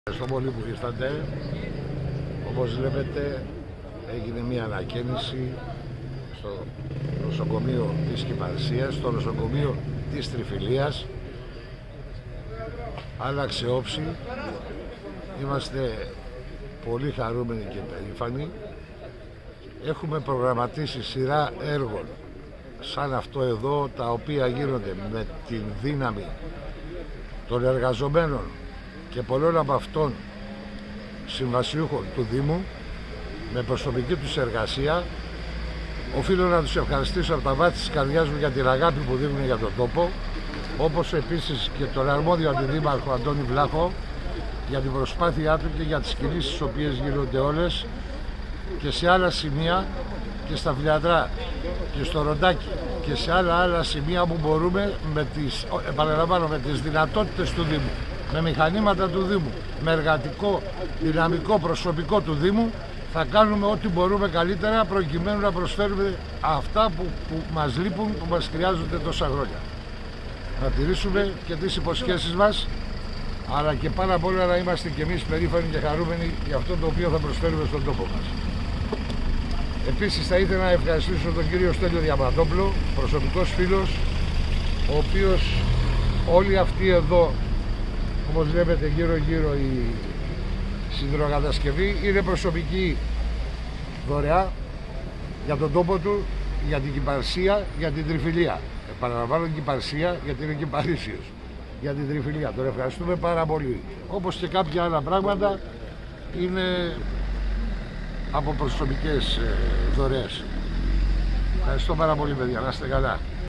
Ευχαριστώ πολύ που ήρθατε. Όπως βλέπετε, έγινε μια ανακαίνιση στο νοσοκομείο της Κυπαρσίας, στο νοσοκομείο της Τριφυλίας. Άλλαξε όψη. Είμαστε πολύ χαρούμενοι και περήφανοι. Έχουμε προγραμματίσει σειρά έργων σαν αυτό εδώ, τα οποία γίνονται με την δύναμη των εργαζομένων και πολλών από αυτών συμβασιούχων του Δήμου, με προσωπική τους εργασία. Οφείλω να τους ευχαριστήσω από τα βάθη της καρδιάς μου για την αγάπη που δείχνουν για τον τόπο, όπως επίσης και τον αρμόδιο αντιδήμαρχο Αντώνη Βλάχο για την προσπάθειά του και για τις κινήσεις τις οποίες γίνονται όλες και σε άλλα σημεία, και στα Φιλιατρά και στο Ροντάκι και σε άλλα σημεία που μπορούμε, επαναλαμβάνω, με τις δυνατότητες του Δήμου, με μηχανήματα του Δήμου, με εργατικό δυναμικό προσωπικό του Δήμου, θα κάνουμε ό,τι μπορούμε καλύτερα προκειμένου να προσφέρουμε αυτά που μας λείπουν, που μας χρειάζονται τόσα χρόνια. Να τηρήσουμε και τις υποσχέσεις μας, αλλά και πάρα απ' όλα να είμαστε και εμείς περήφανοι και χαρούμενοι για αυτό το οποίο θα προσφέρουμε στον τόπο μας. Επίσης θα ήθελα να ευχαριστήσω τον κύριο Στέλιο Διαμαντόπουλο, προσωπικός φίλος, ο οποίος όλοι αυτοί εδώ, όπως βλέπετε γύρω η συνδρομοκατασκευή, είναι προσωπική δωρεά για τον τόπο του, για την Κυπαρσία, για την Τριφυλία. Επαναλαμβάνω, Κυπαρσία, γιατί είναι Κυπαρίσιος, για την Τριφυλία. Τον ευχαριστούμε πάρα πολύ. Όπως και κάποια άλλα πράγματα είναι από προσωπικές δωρεές. Ευχαριστώ πάρα πολύ, παιδιά. Να είστε καλά.